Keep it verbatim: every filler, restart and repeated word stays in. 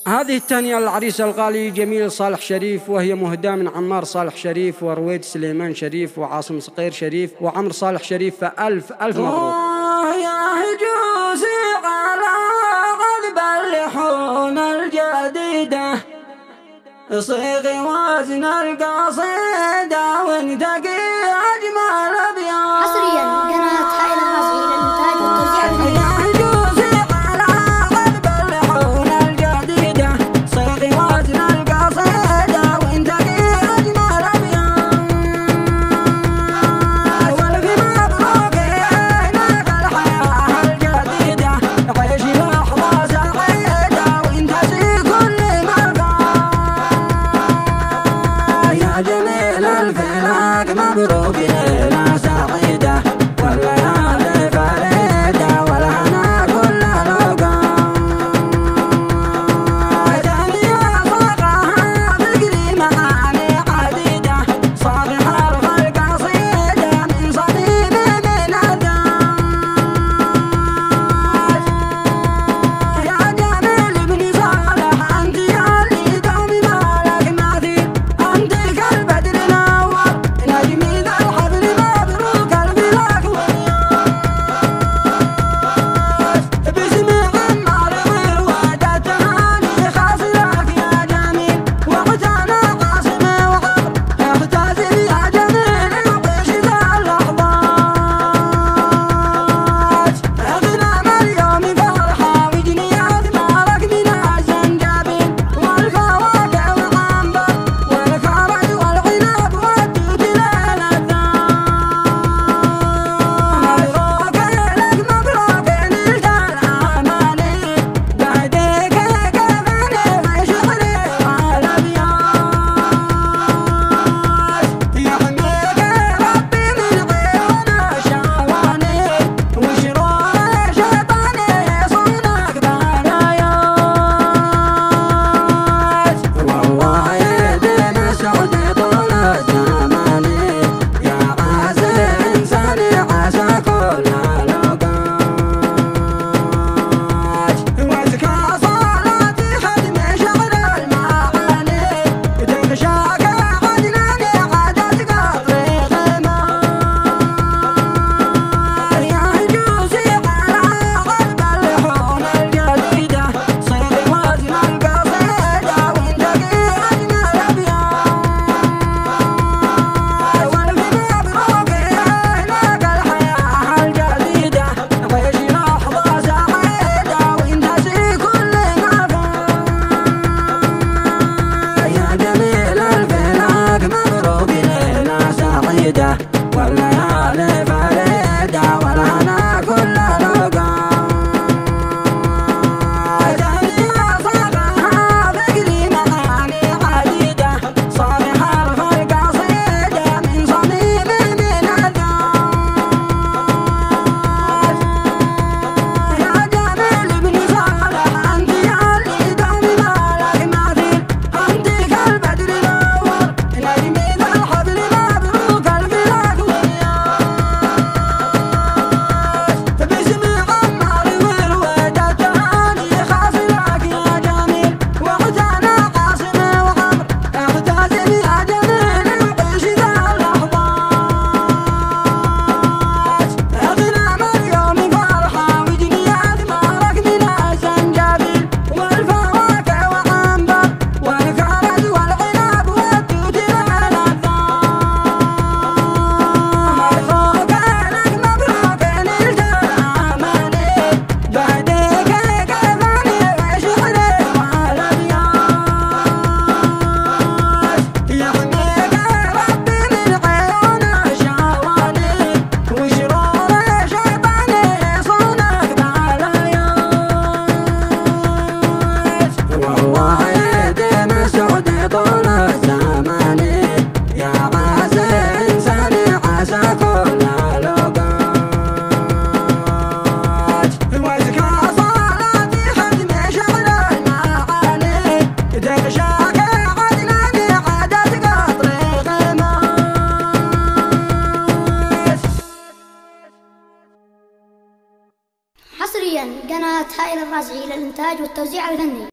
هذه التهنئة للعريس الغالي جميل صالح شريف، وهي مهداة من عمار صالح شريف ورويد سليمان شريف وعاصم صقير شريف وعمر صالح شريف، فألف ألف مبروك. يا هجوسي على غضب اللحون الجديدة، صيغي وزن القصيدة وانتقي أجمل أبيات. حصريا قناة هائل الرازي للإنتاج والتوزيع. مبروك ليلة سعيدة والليالي فريدة والهنا كل الأوقات. تهنئة صاغها بقري معاني عديدة، صالح الخلق قصيدة من صميم من الذات. يا جميل ابن صالح أنت اللي دومي مالك مثيل، أنت كالبدر نور نجمي ذا الحبل مبروك البلاك والياس. باسم عمار ورواد التهاني خاص لك يا جميل، وقتنا عاصم وعمر اختزل يا جميل وعيش ذا اللحظات. اغنى اليوم فرحة وجنيات مالك من الزنجبيل والفواكه والعنبر والكرز والعنب والتوت للذات. مبروك لك مبروك نلت الأماني، بعدك كفني وشغلي والأبيات. يحميك ربي من عيون الشواني وشرور شيطاني يصونك بلايات. والله يديم السعد طول الزمان، يا عز إنساني عسى كل الأوقات. وأزكى صلاتي خدم شغل المعاني، تغشاك عدناني عادت قطري غمار. يا هجوسي على غلب اللحون الجديدة، صيغي وزن القصيدة وانتقي أجمل أبيات. والف مبروك لك الحياة الجديدة، عيش لحظة سعيدة وانتسي كل ما فات. يا جميل الفراق مبروك ليلة سعيدة والليالي فريدة والهنا كل الأوقات. تهنئة صاغها بقري معاني عديدة، صالح الخلق قصيدة من صميم من الذات. يا جميل ابن صالح أنت اللي دومي مالك مثيل، أنت كالبدر نور نجمي ذا الحبل مبروك البلاك والياس. باسم عمار ورويد التهاني خاص لك يا جميل، وقتنا عاصم وعمر اختزل يا جميل وعيش ذا اللحظات. اغنى اليوم فرحة وجنيات مالك من الزنجبيل والفواكه والعنبر والكرز والعنب والتوت للذات. مبروك لك مبروك نلت الأماني، بعدك كفني وشغلي والأبيات. يحميك ربي من عيون الشواني وشرور شيطاني يصونك بلايات. والله يديم السعد طول الزمان، يا عز إنساني عسى كل الأوقات. وأزكى صلاتي خدم شغل المعاني، تغشاك عدناني عادت قطري غمار. حصريا قناة هائل الرازي للإنتاج والتوزيع الفني.